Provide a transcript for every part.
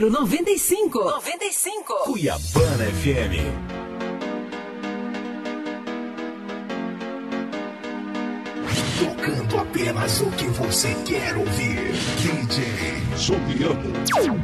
Giro 95. 95. Cuiabana FM. Tocando apenas o que você quer ouvir. DJ Juliano.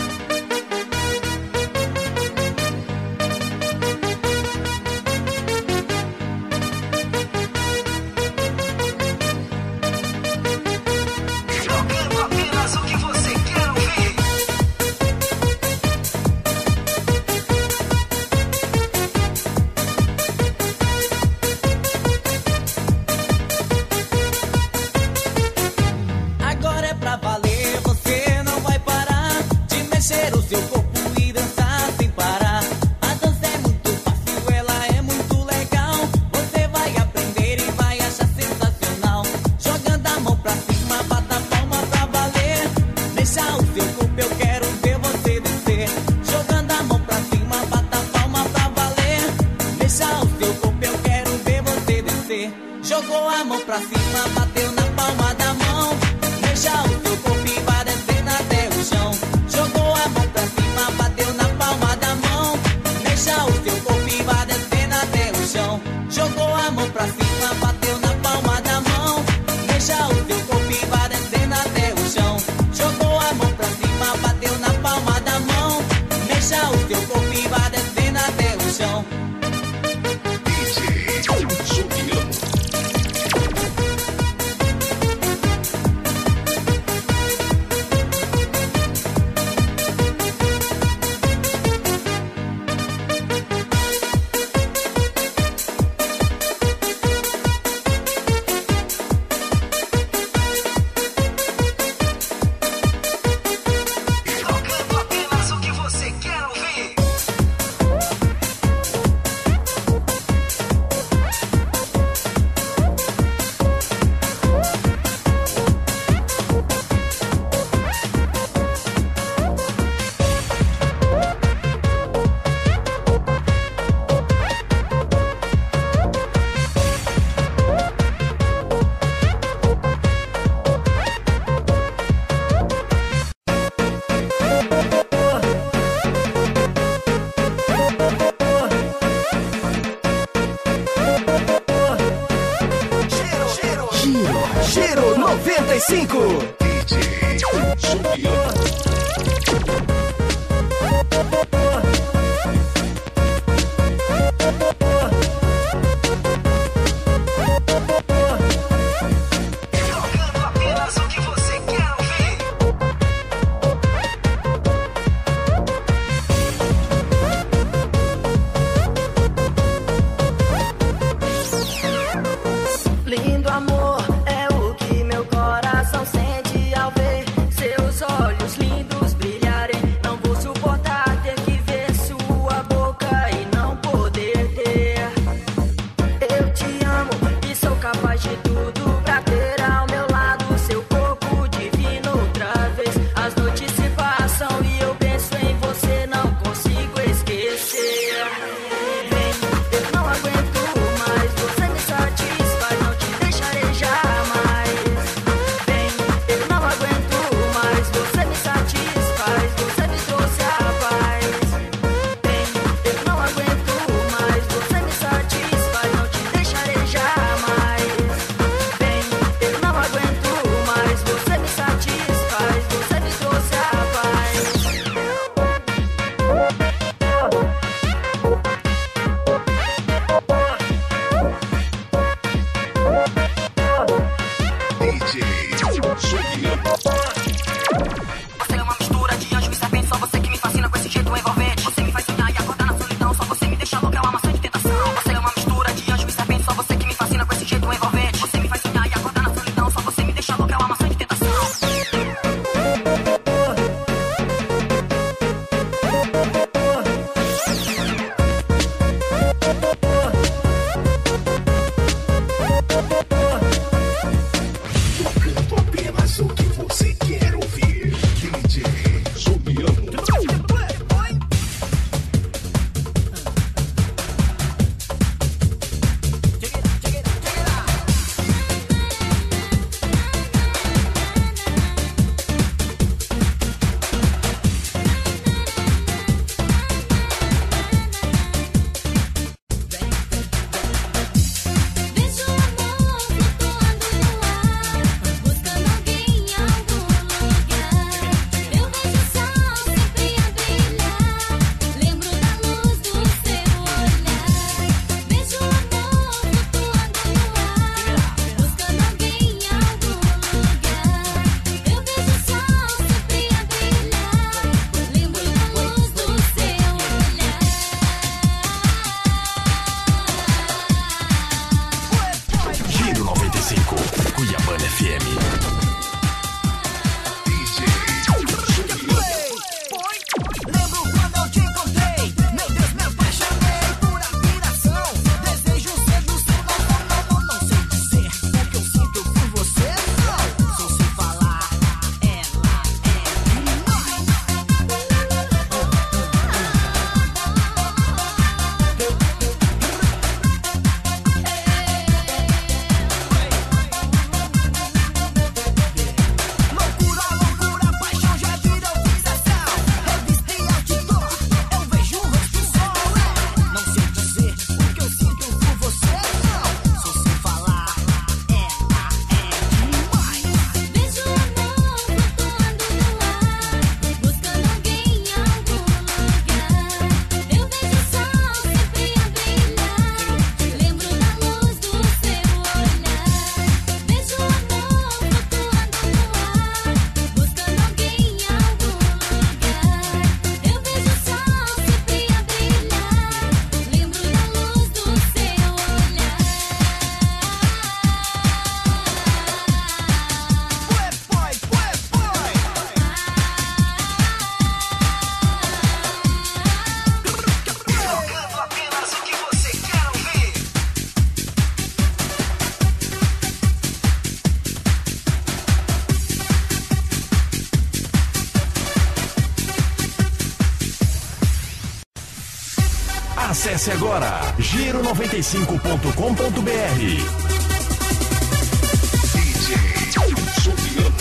Jogou a mão pra cima, bateu na palma da mão. Mexa o teu corpo e vai descendo até o chão. Jogou a mão pra cima, bateu na palma da mão. Mexa o teu corpo e vai descendo até o chão. Jogou a mão pra cima, bateu na palma da mão. Mexa o teu corpo e vai descendo até o chão. Jogou a mão pra cima, bateu na palma da mão. Mexa o teu corpo e vai descendo até o chão. Giro 95. DJ Juliano. Lindo amor é o que meu coração sente. Acesse agora giro95.com.br. DJ Juliano.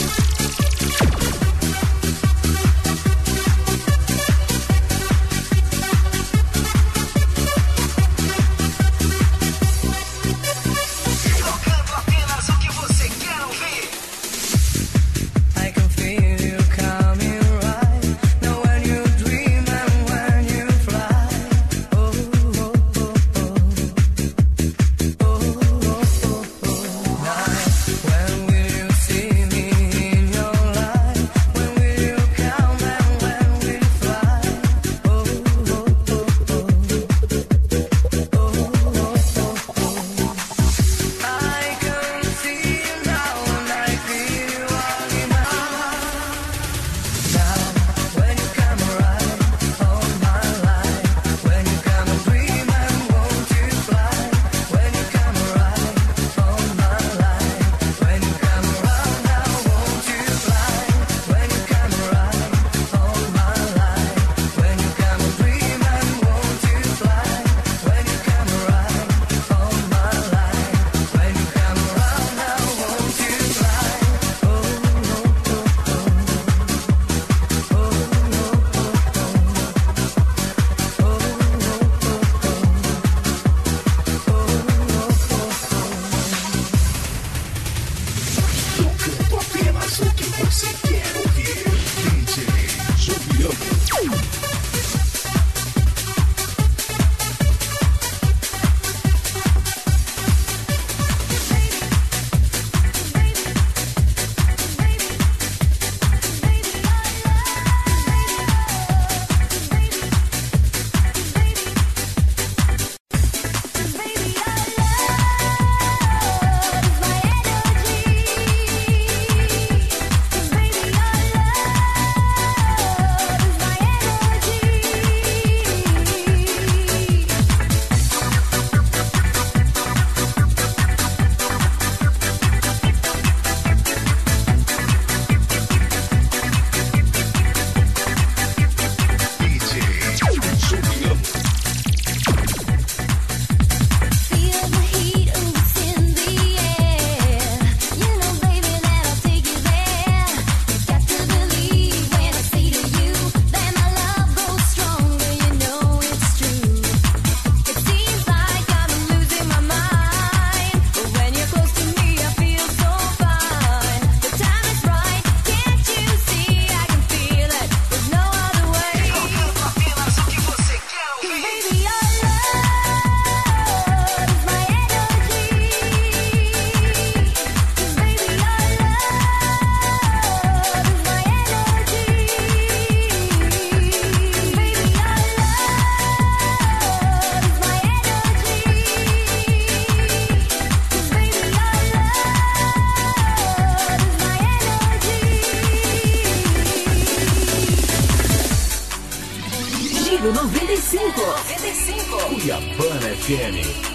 Giro 95. Cuiabana FM.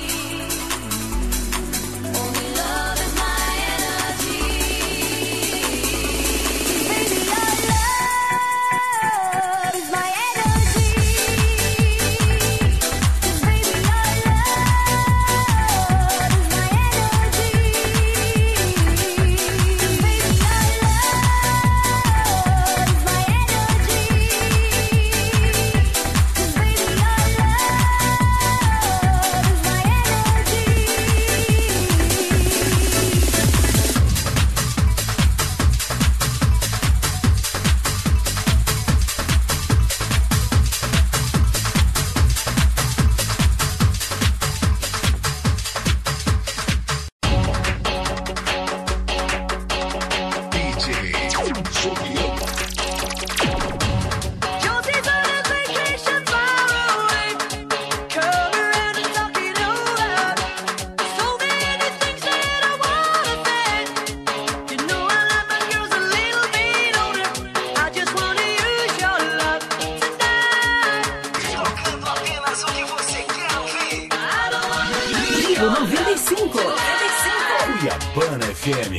Giro 95. Cuiabana FM.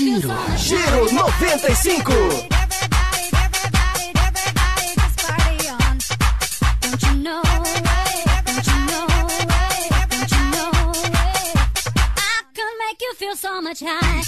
Giro 95. Feel so much high.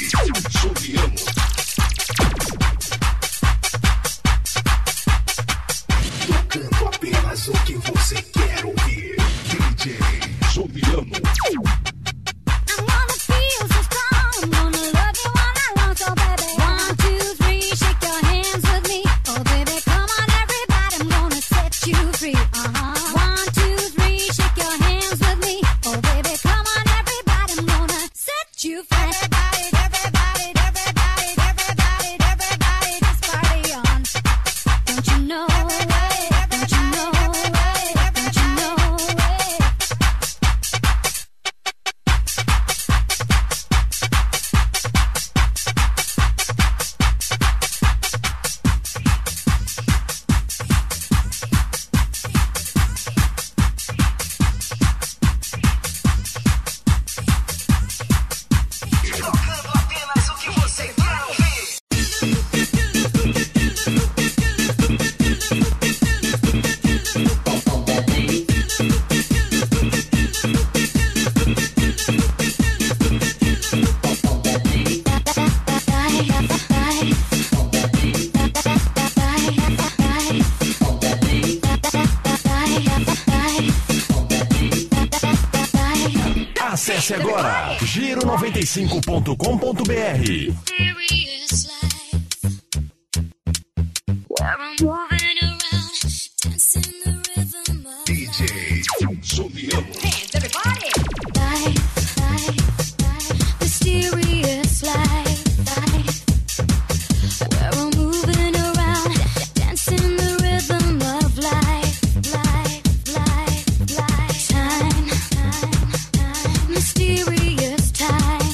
Tocando apenas o que você quer ouvir. DJ Juliano. I'm gonna feel so strong. I'm gonna love you all night long. So baby, 1, 2, 3, shake your hands with me. Oh baby, come on everybody, I'm gonna set you free. 1, 2, 3, shake your hands with me. Oh baby, come on everybody, I'm gonna set you free. Everybody, just party on. Don't you know? Don't you know? Don't you know? Tocando apenas o que você quer ouvir. Acesse agora giro95.com.br. Serious life, where I'm moving around, dancing the rhythm of DJ Juliano. life, mysterious life, where I'm moving around, dancing the rhythm of life, time, mysterious time,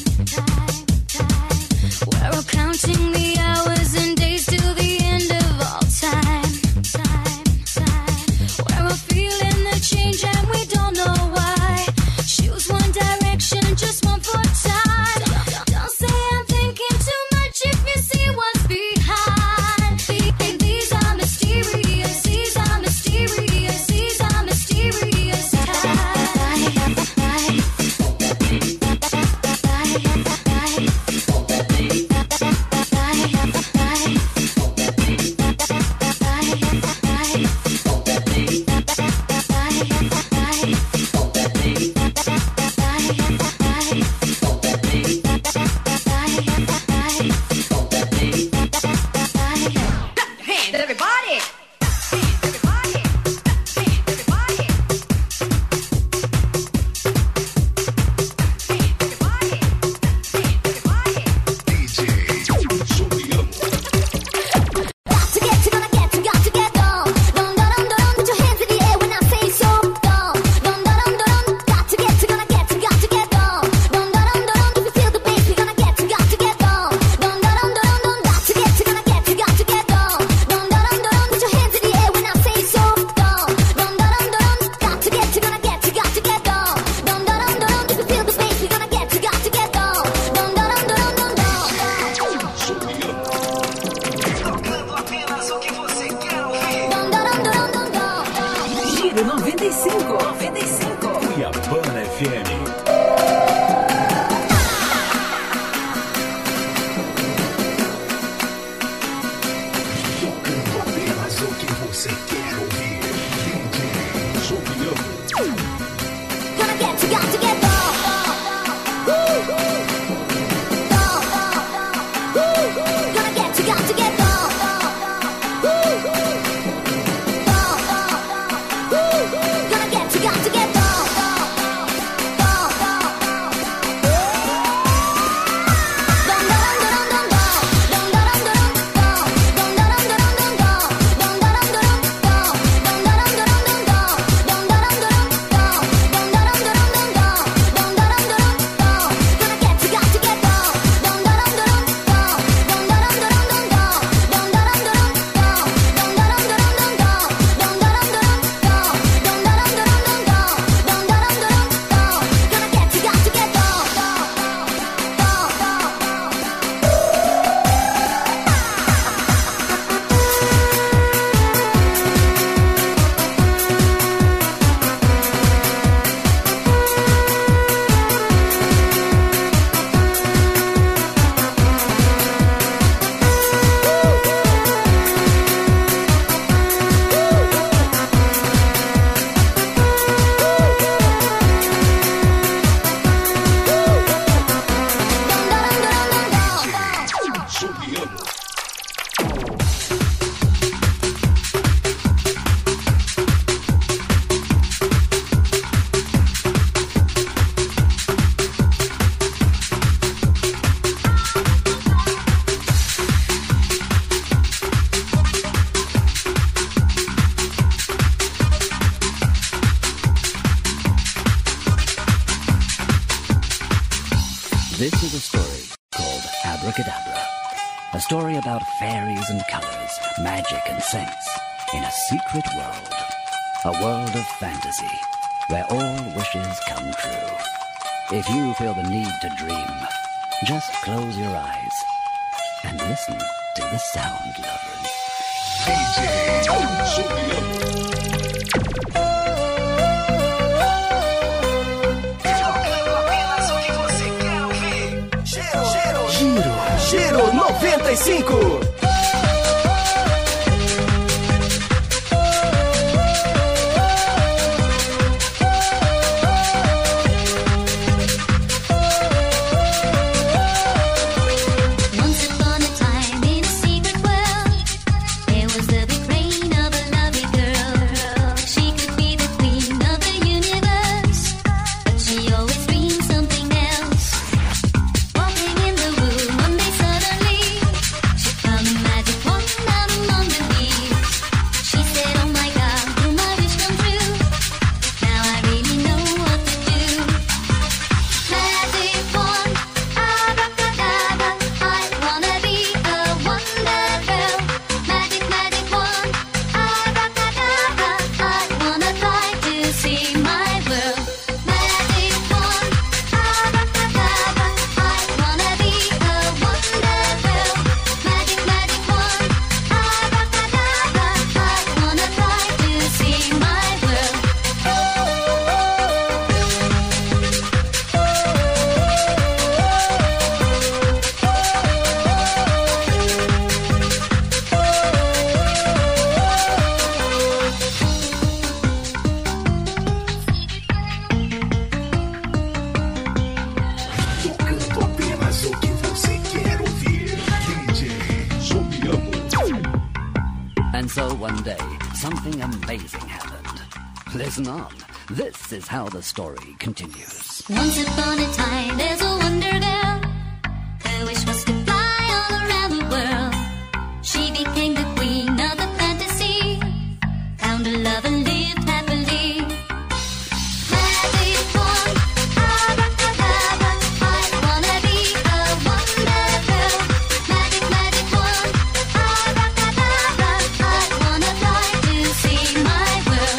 where we're counting the hours and days till the end of all time, where we're feeling the change and we don't know why. Choose one direction, just one for time. a story called Abracadabra. A story about fairies and colors, magic and saints, in a secret world. A world of fantasy, where all wishes come true. If you feel the need to dream, just close your eyes and listen to the sound lovers. DJ Juliano. Giro 95. Listen on. This is how the story continues. Once upon a time, there's a wonder girl. Her wish was to fly all around the world. She became the queen of the fantasy. Found a love and lived happily. Magic wand, abracadabra. I wanna be a wonder girl. Magic, magic wand, abracadabra. I wanna fly to see my world.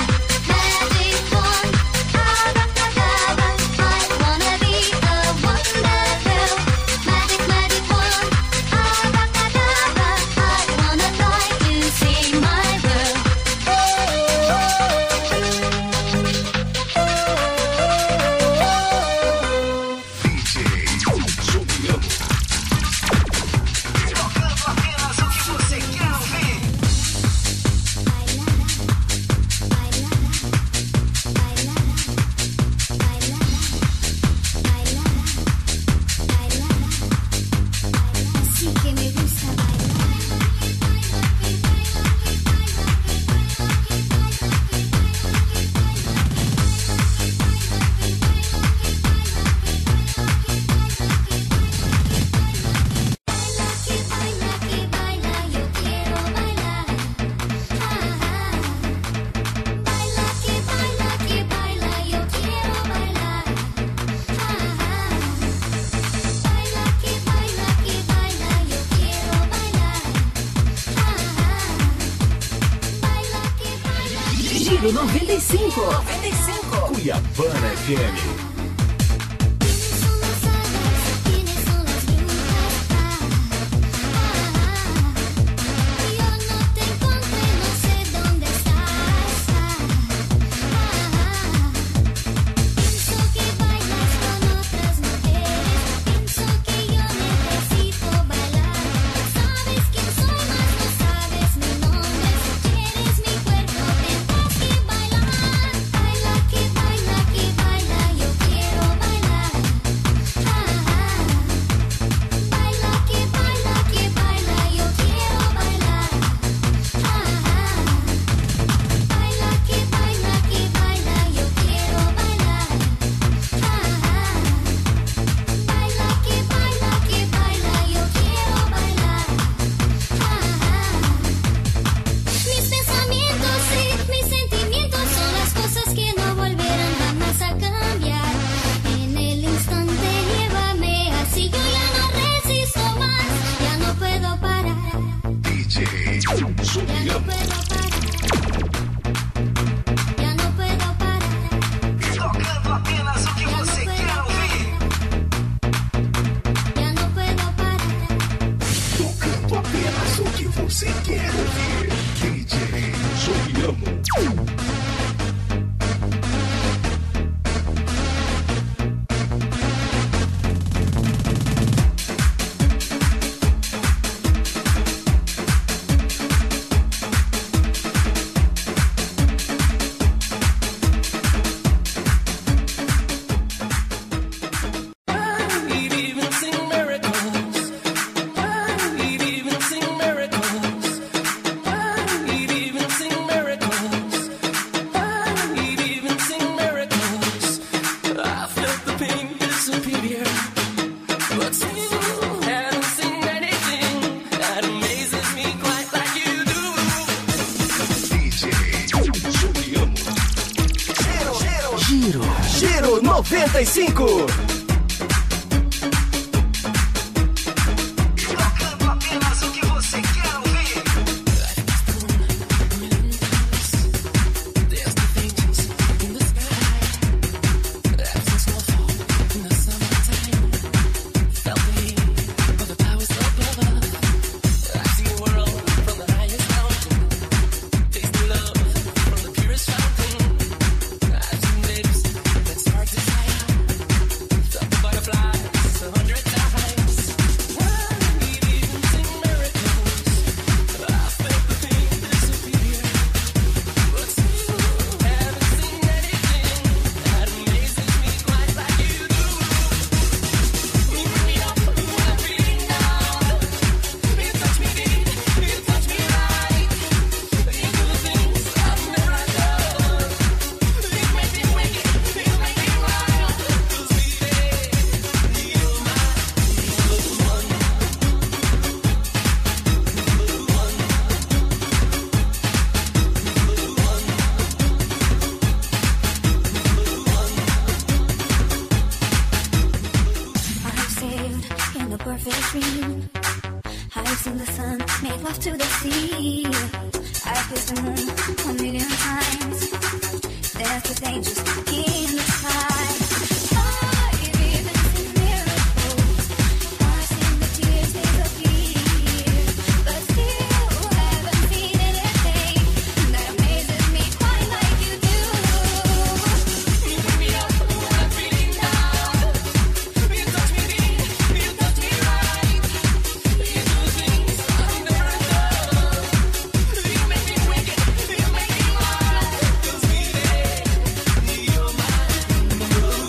Giro 95. Cuiabana FM. Baila que baila, yo Giro 95. Tocando apenas o que você quer ouvir. perfect dream. I've seen the sun make love to the sea. I've kissed the moon 1,000,000 times. There's just angels in the sky. I've even seen miracles. I've seen the tears disappear, but still haven't seen anything that amazes me quite like you do. You bring me up when I'm feeling down. You touch me deep, you touch me right. You do things I've never done. You make me wicked, you make me wild. 'Cause we need your mind.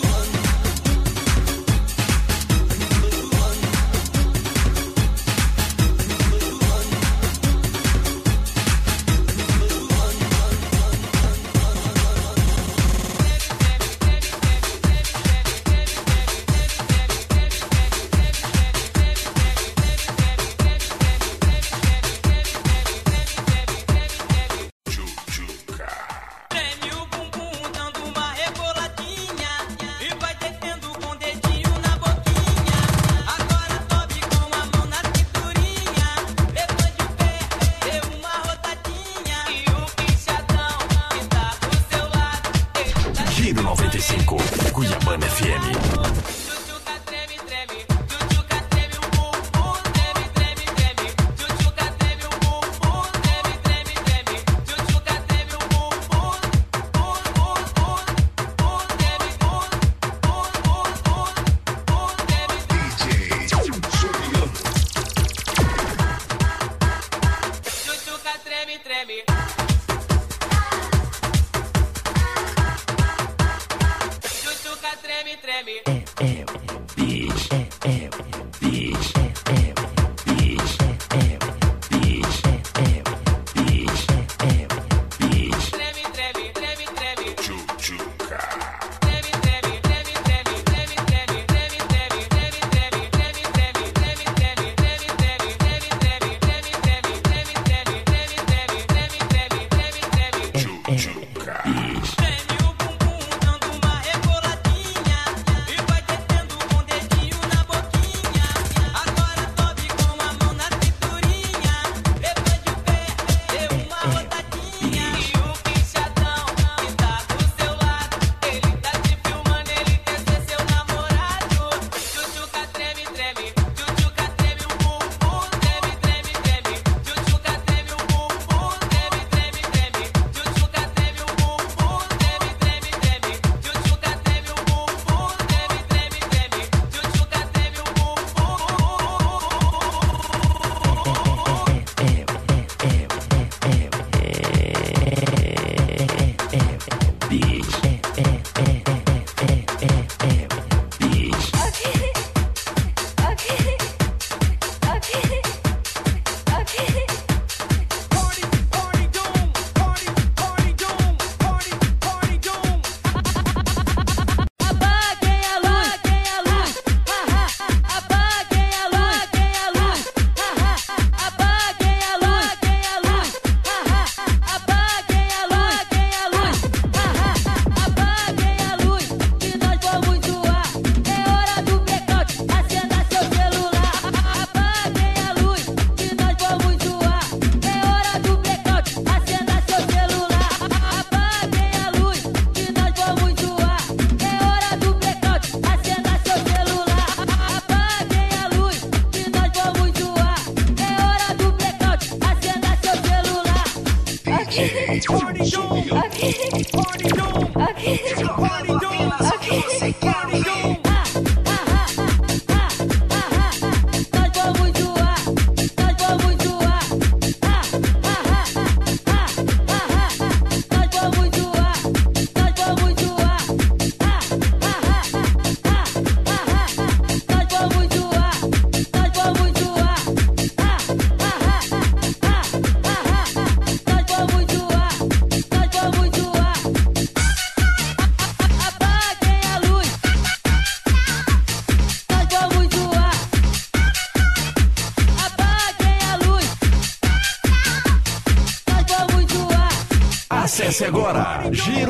Acesse agora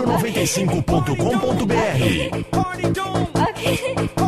giro95.com.br.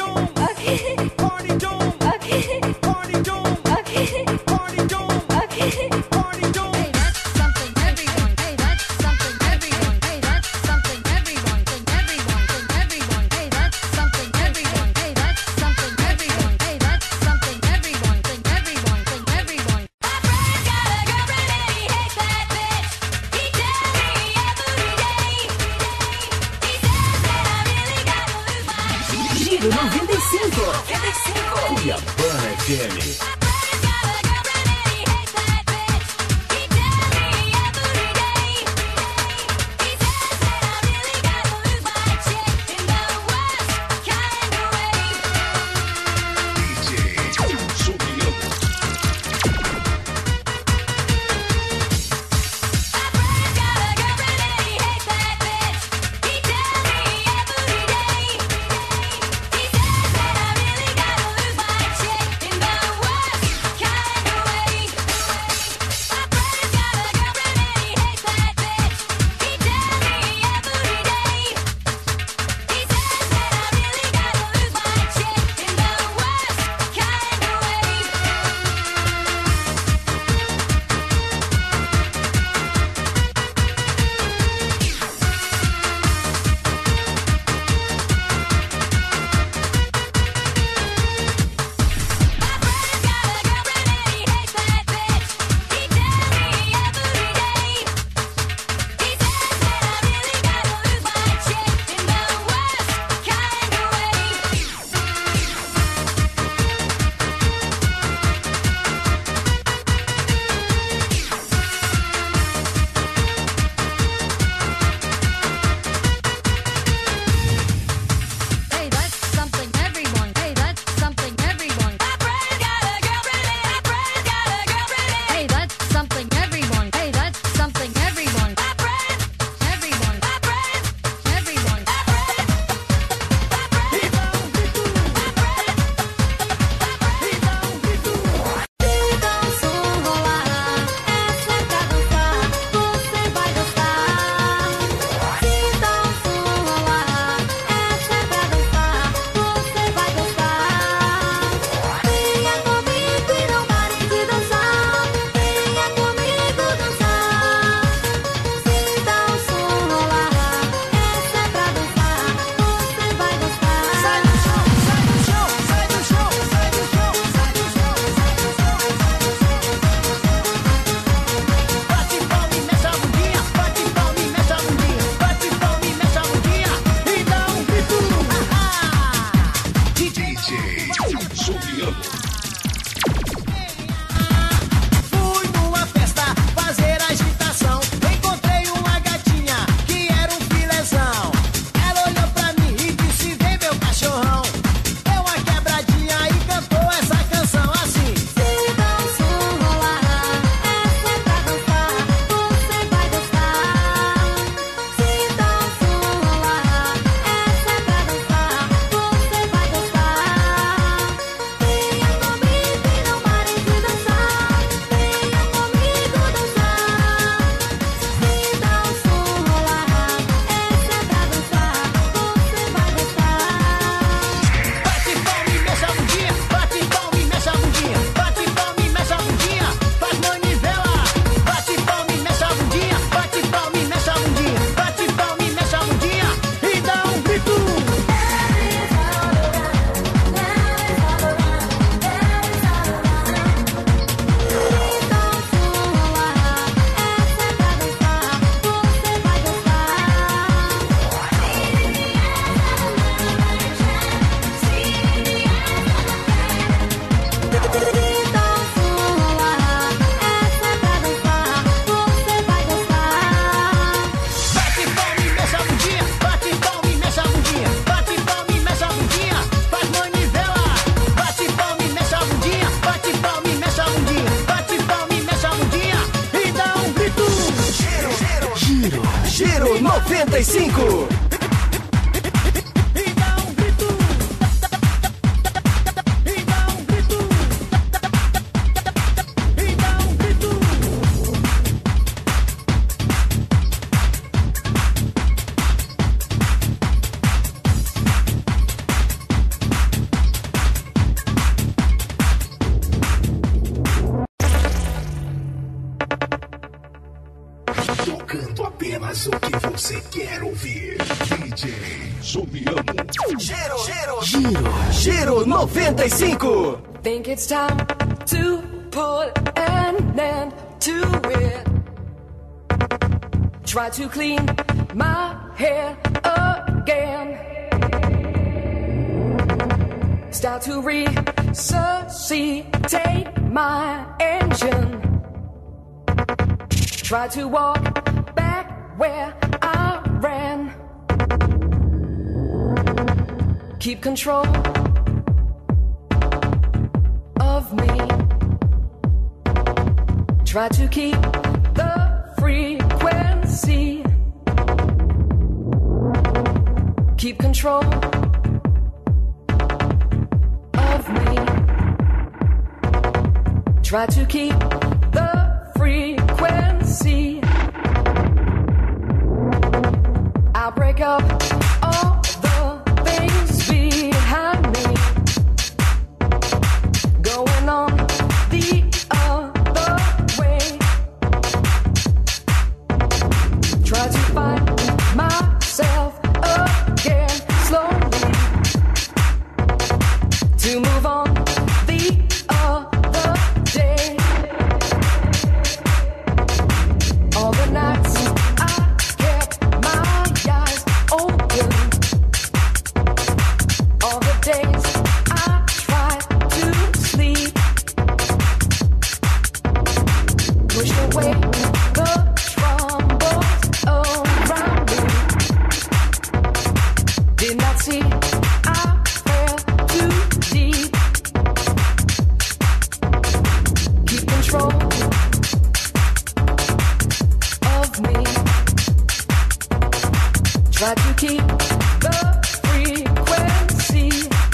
Giro 95. Cuiabana FM. 95. Tocando apenas o que você quer ouvir. DJ Juliano. Giro 95. Think it's time to put an end to it. Try to clean my hair again. Start to resuscitate my engine. Try to walk back where I ran. Keep control of me. Try to keep the frequency. Keep control of me. Try to keep the frequency. I'll break up all the things behind me. Going on the other way. Try to find myself again slowly. To move on the other day. All the nights I kept my eyes open. All the days I tried to sleep. Pushed away the troubles around me. Did not see I fell too deep. Keep control of me. Try to keep the frequency.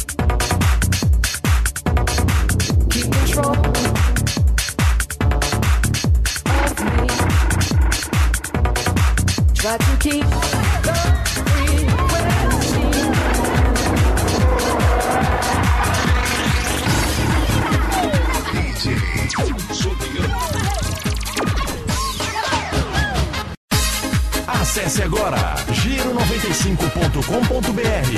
Keep control of me. Try to keep the frequency. DJ Juliano. Acesse agora giro95.com.br.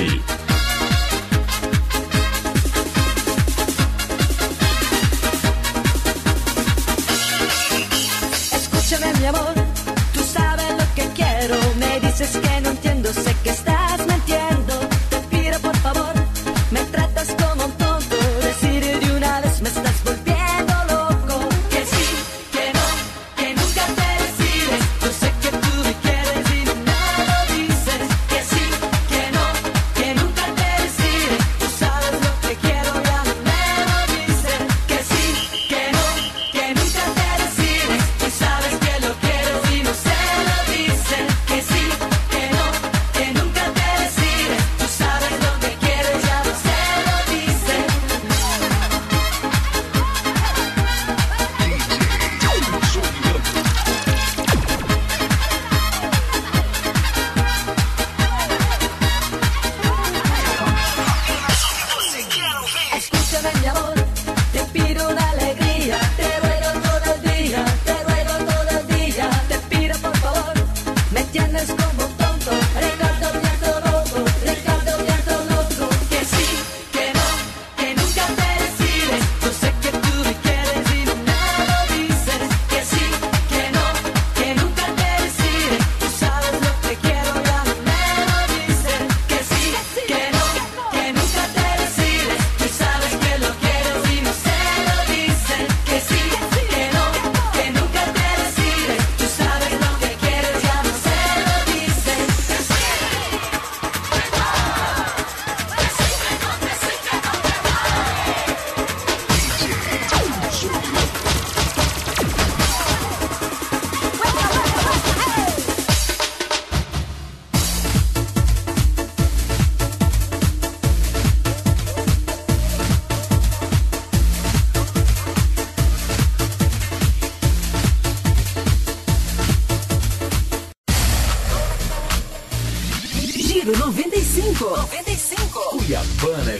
Escúchame mi amor, tú sabes lo que quiero. Me dices que no entiendo, sé que estás mintiendo. Te pido por favor, me tratas como un tonto. Decir de una vez me estás volviendo loco. Que sí, que no, que nunca te decides. Yo sé que tú me quieres y no me lo dices. Que sí, que no, que nunca te decides. Tú sabes lo que quiero, ya no me lo dices. Que sí, que no, que nunca te decides. Tú sabes que lo quiero y no se lo dices. Que sí, que no, que nunca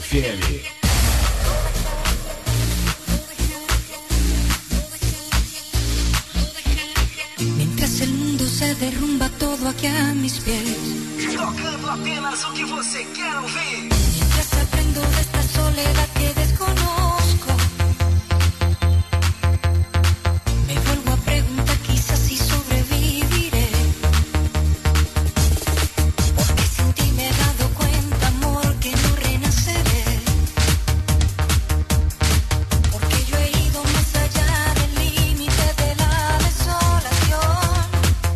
FM. Mientras el mundo se derrumba todo aquí a mis pies. Tocando apenas o que você quer ouvir. Mientras aprendo de esta soledad que desconozco. Me vuelvo a preguntar quizás si sobreviviré. Porque sin ti me he dado cuenta, amor, que no renaceré. Porque yo he ido más allá del límite de la desolación.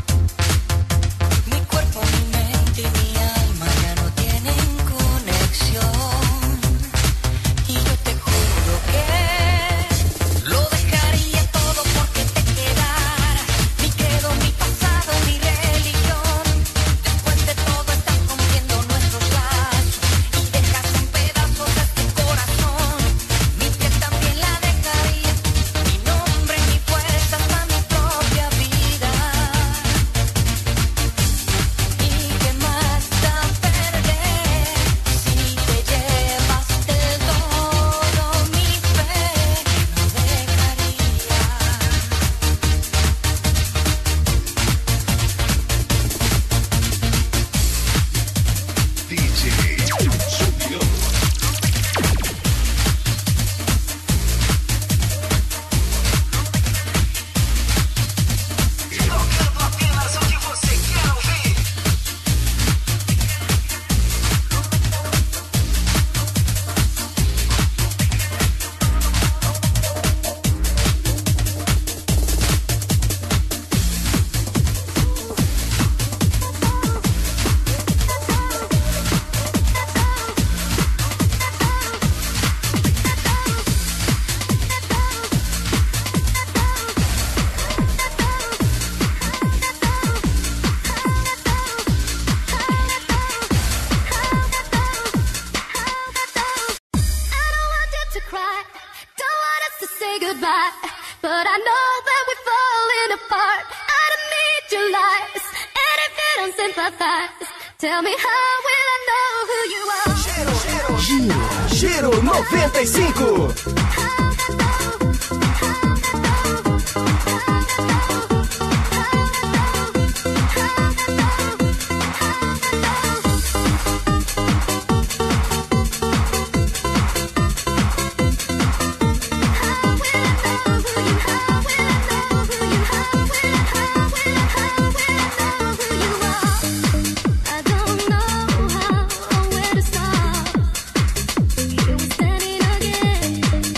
Mi cuerpo, mi mente y mi alma ya no tienen conexión. Y yo te juro que lo dejaría todo porque te quedaras. Mi credo, mi pasado, mi religión. Después de todo estás rompiendo nuestros lazos y dejas en pedazos este corazón. Mi piel también la dejaría, mi nombre, mi fuerza, hasta mi propia vida. ¿Y qué más da perder si te llevas del todo mi fe? No dejaría. DJ Sopiano. Tocando apenas o que você quer ouvir. I don't want you to cry, don't want us to say goodbye, but I know that we're falling apart. I don't need your lies, and if you don't sympathize, tell me how will I know who you are? Giro 95. I don't know how or where to start. Here we're standing again.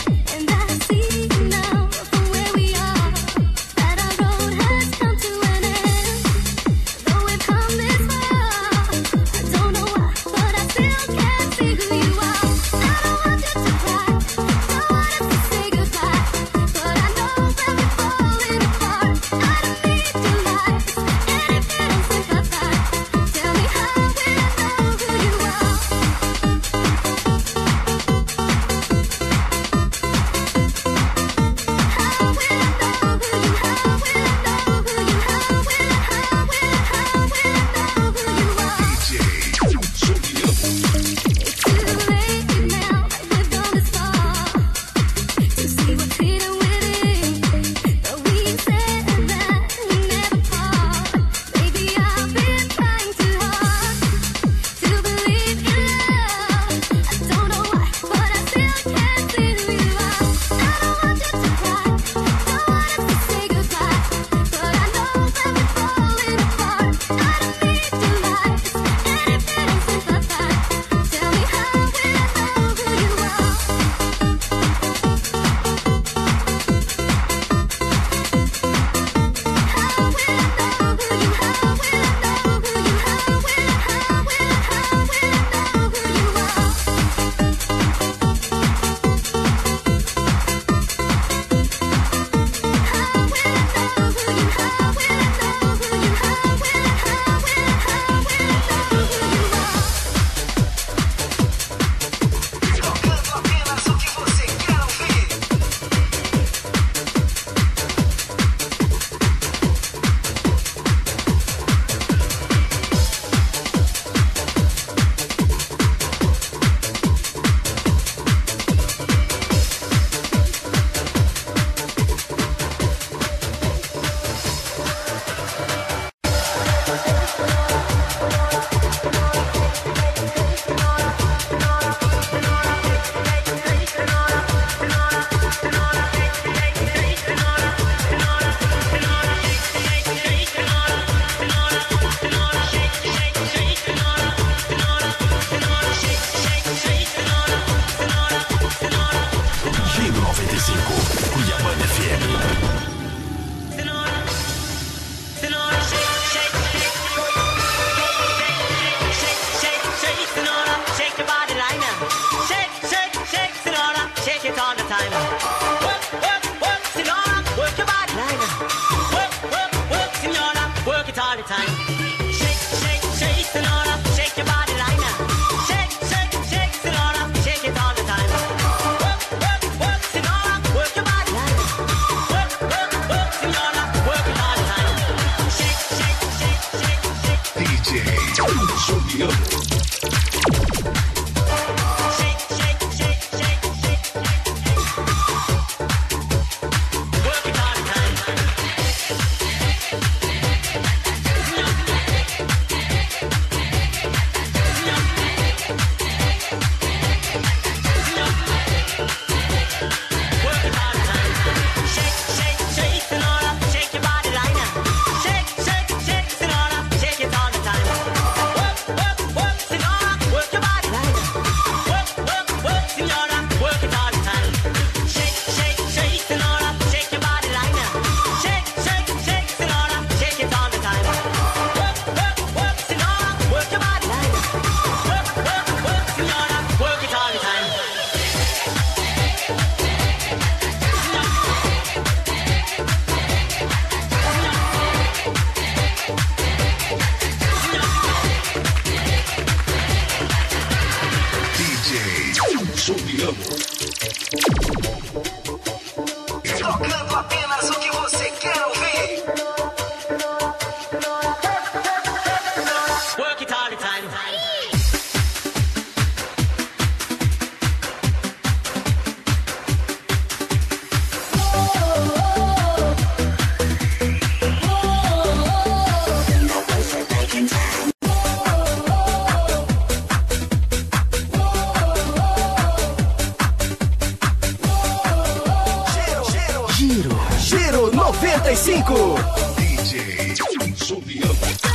Giro 95. DJ Sobiano.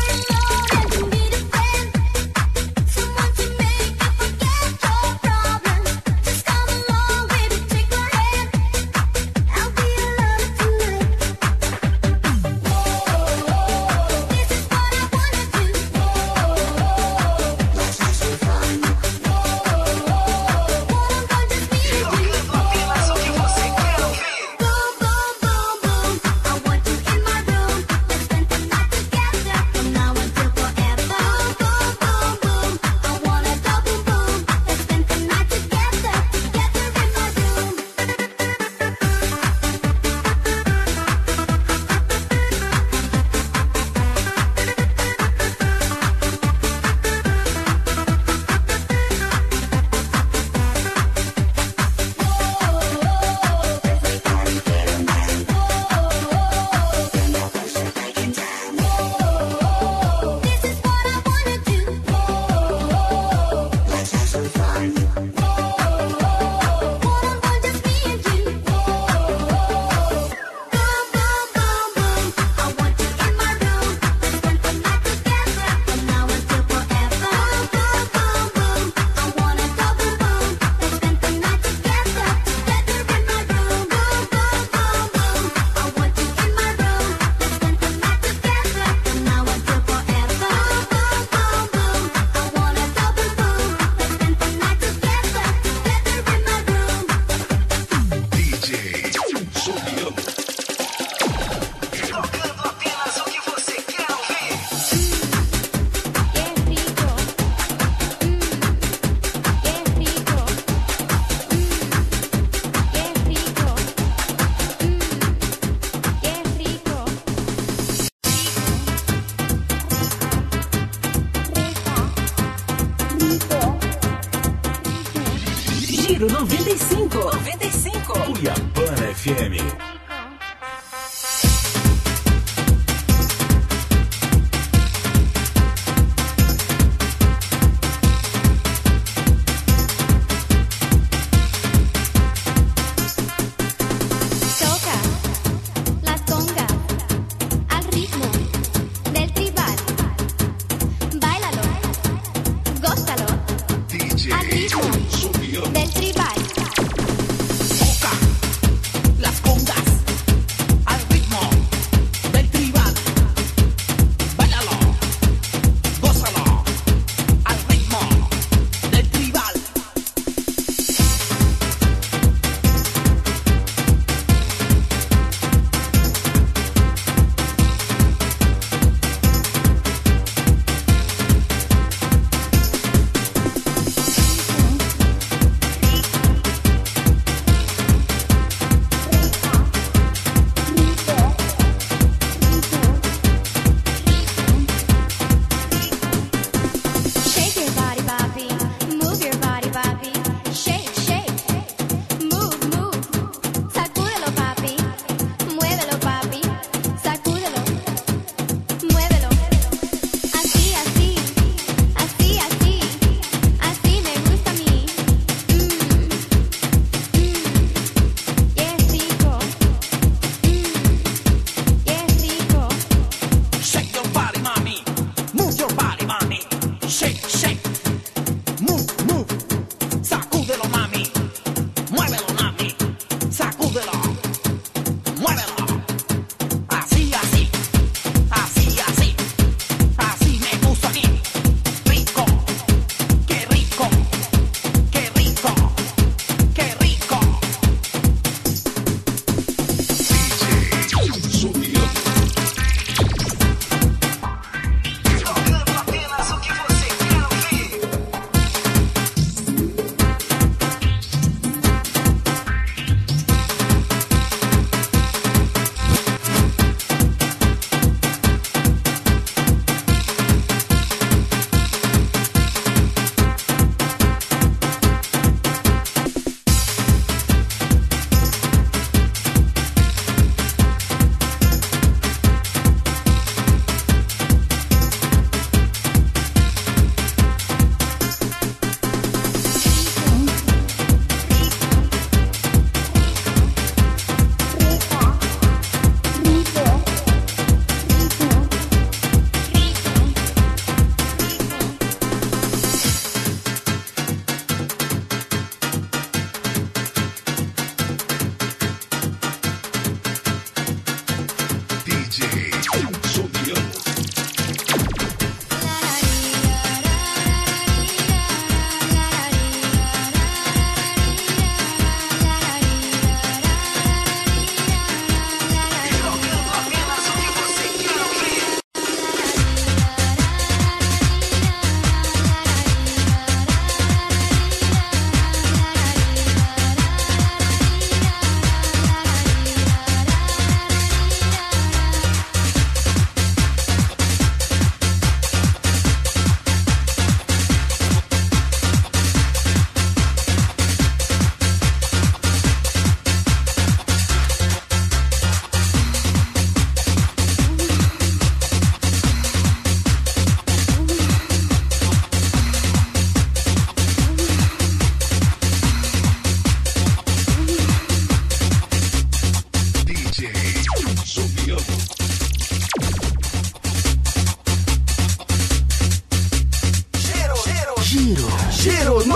Apenas o que você quer ouvir. Giro 95. 95. Cuiabana FM. Toca las congas al ritmo del tribal. Báilalo, gózalo DJ al ritmo Sobiano. del tribal. Las congas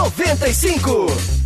95.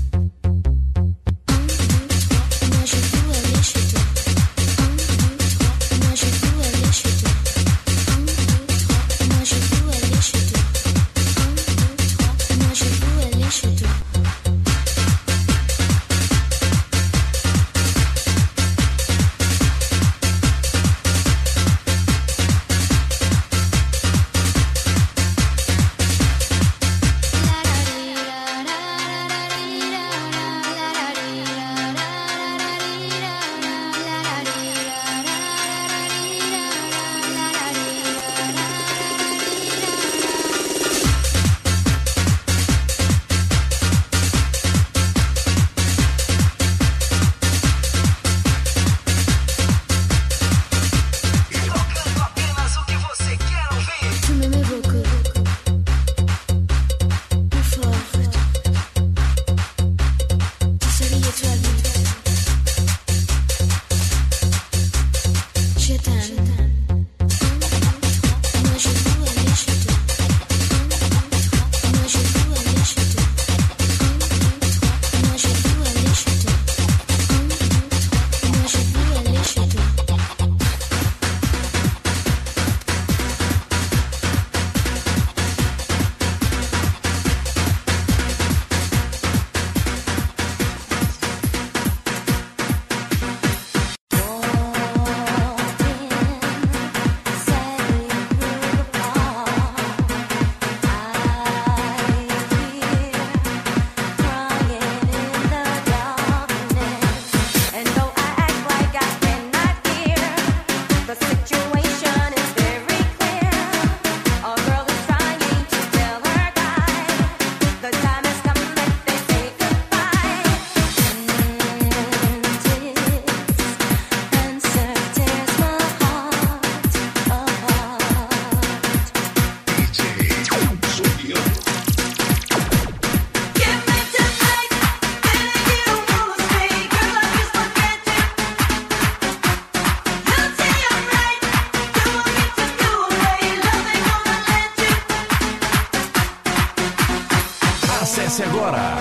Acesse agora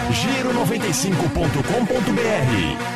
giro95.com.br.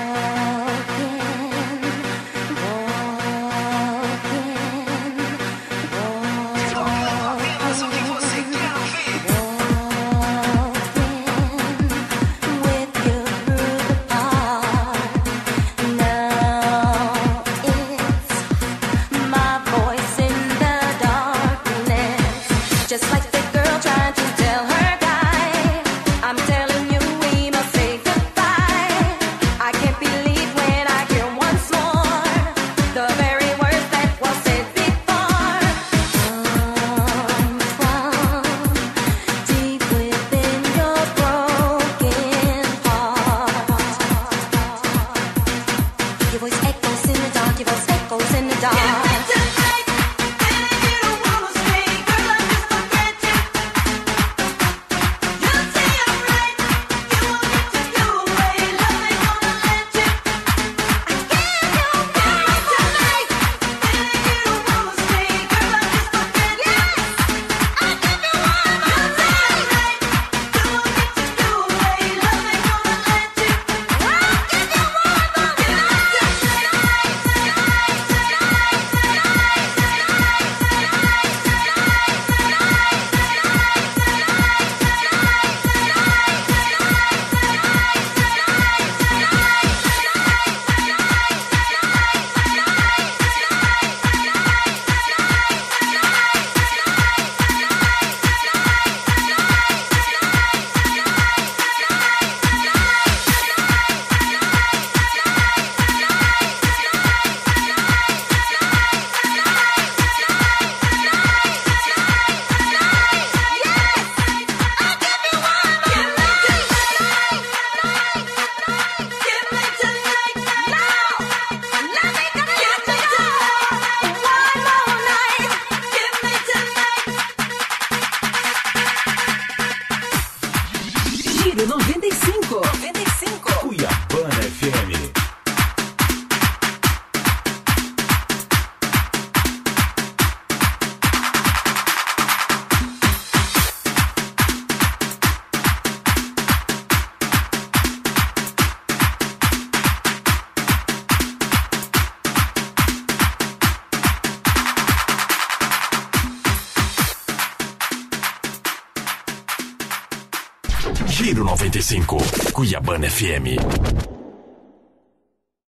Giro 95, Cuiabana FM.